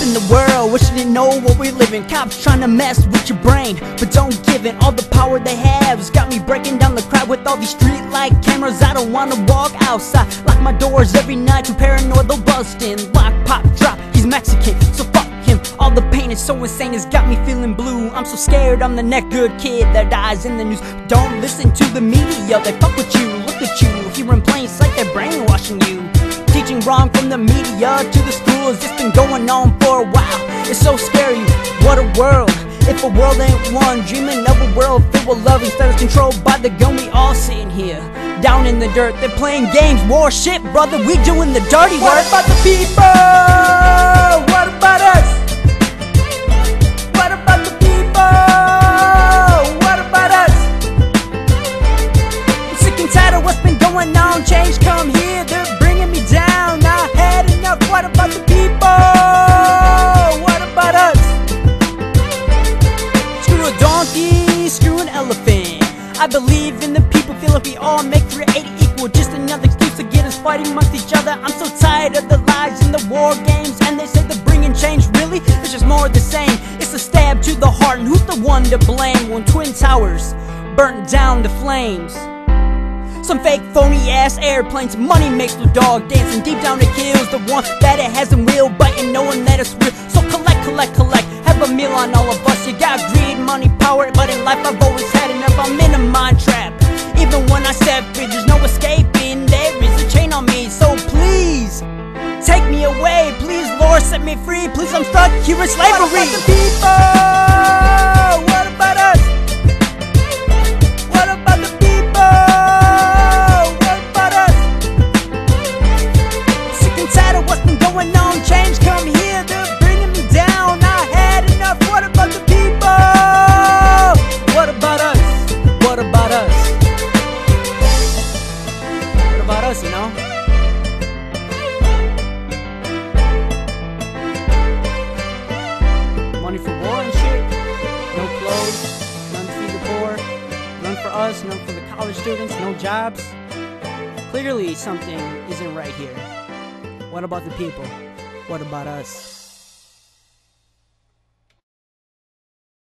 in the world, wishing to know what we're living. Cops trying to mess with your brain, but don't give it. All the power they have has got me breaking down the crowd with all these street light cameras. I don't wanna walk outside, lock my doors every night, too paranoid they'll bust in. Lock, pop, drop, he's Mexican, so fuck him. All the pain is so insane, it's got me feeling blue. I'm so scared I'm the next good kid that dies in the news. Don't listen to the media, they fuck with you. Look at you, here in plain sight, they're brainwashing you. Teaching wrong from the media to the schools, it's been going on for a while. It's so scary, what a world. If a world ain't one, dreaming of a world filled with love instead of controlled by the gun. We all sitting here, down in the dirt, they're playing games, war shit, brother, we doing the dirty work. What about the people? What about us? What about the people? What about us? I'm sick and tired of what's been going on, change come here, they're bringing me down. I had enough, what about the people? What about us? Screw a donkey, screw an elephant. I believe in the people, feel like we all make 380 equal. Just another excuse to get us fighting amongst each other. I'm so tired of the lies and the war games, and they say they're bringing change, really? It's just more of the same. It's a stab to the heart, and who's the one to blame when Twin Towers burnt down to flames? Some fake phony ass airplanes, money makes the dog dancing. Deep down it kills the one that it hasn't will, biting knowing that it's real. So collect, collect, collect, have a meal on all of us. You got greed, money, power, but in life I've always had enough. I'm in a mind trap, even when I set free, there's no escaping. There is a chain on me, so please take me away. Please, Lord, set me free. Please, I'm stuck here in slavery. What about the people? What about us? What about the people? What about us? Sick and tired of what's been going on, change come here, they're bringing me down. I had enough, what about the people? What about us? What about us? What about us, you know? Money for war and shit, no clothes, none to feed the poor, none for us, none for the college students, no jobs. Clearly something isn't right here. What about the people? What about us?